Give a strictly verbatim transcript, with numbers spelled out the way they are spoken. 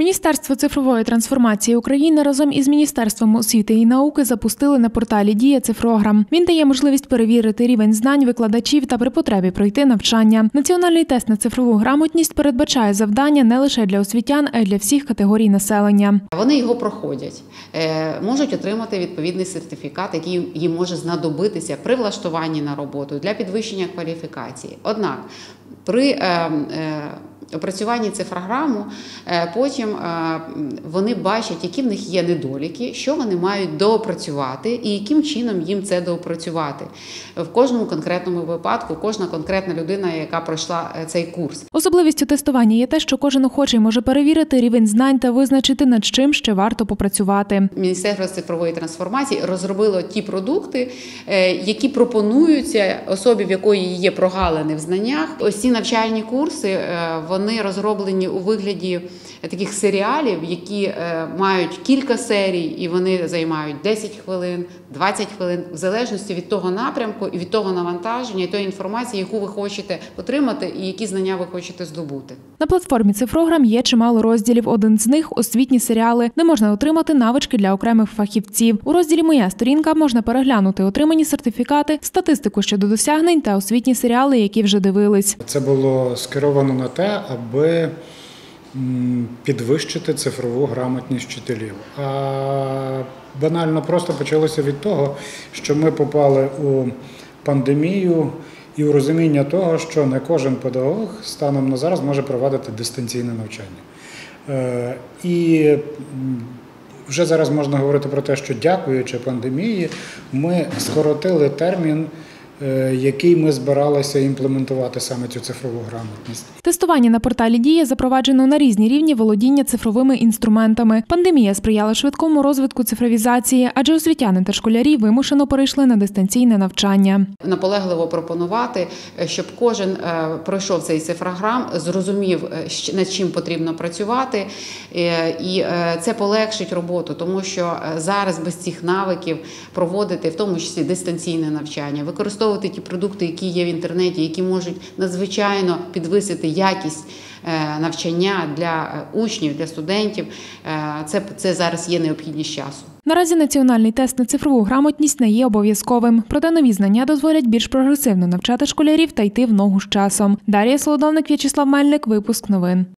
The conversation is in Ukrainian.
Міністерство цифрової трансформації України разом із Міністерством освіти і науки запустили на порталі «Дія цифрограм». Він дає можливість перевірити рівень знань викладачів та при потребі пройти навчання. Національний тест на цифрову грамотність передбачає завдання не лише для освітян, а й для всіх категорій населення. Вони його проходять, можуть отримати відповідний сертифікат, який їм може знадобитися при влаштуванні на роботу для підвищення кваліфікації. Однак при опрацюванні цифрограму потім вони бачать, які в них є недоліки, що вони мають доопрацювати і яким чином їм це доопрацювати. В кожному конкретному випадку кожна конкретна людина, яка пройшла цей курс. Особливістю тестування є те, що кожен охочий може перевірити рівень знань та визначити, над чим ще варто попрацювати. Міністерство цифрової трансформації розробило ті продукти, які пропонуються особі, в якої є прогалини в знаннях. Ось ці навчальні курси, вони розроблені у вигляді таких серіалів, які мають кілька серій, і вони займають десять хвилин, двадцять хвилин, в залежності від того напрямку і від того навантаження, і тої інформації, яку ви хочете отримати і які знання ви хочете здобути. На платформі «Цифрограм» є чимало розділів. Один з них – освітні серіали, де можна отримати навички для окремих фахівців. У розділі «Моя сторінка» можна переглянути отримані сертифікати, статистику щодо досягнень та освітні серіали, які вже дивились. Це було скеровано на те, аби підвищити цифрову грамотність вчителів. А банально просто почалося від того, що ми попали у пандемію і у розуміння того, що не кожен педагог станом на зараз може провадити дистанційне навчання. І вже зараз можна говорити про те, що дякуючи пандемії, ми скоротили термін, який ми збиралися імплементувати саме цю цифрову грамотність. Тестування на порталі «Дія» запроваджено на різні рівні володіння цифровими інструментами. Пандемія сприяла швидкому розвитку цифровізації, адже освітяни та школярі вимушено перейшли на дистанційне навчання. Наполегливо пропонувати, щоб кожен пройшов цей цифрограм, зрозумів, над чим потрібно працювати, і це полегшить роботу, тому що зараз без цих навиків проводити, в тому числі дистанційне навчання, використовувати ті продукти, які є в інтернеті, які можуть надзвичайно підвисити якість навчання для учнів, для студентів. Це, це зараз є необхідність часу. Наразі національний тест на цифрову грамотність не є обов'язковим. Проте нові знання дозволять більш прогресивно навчати школярів та йти в ногу з часом. Дар'я Солодовник, В'ячеслав Мельник, випуск новин.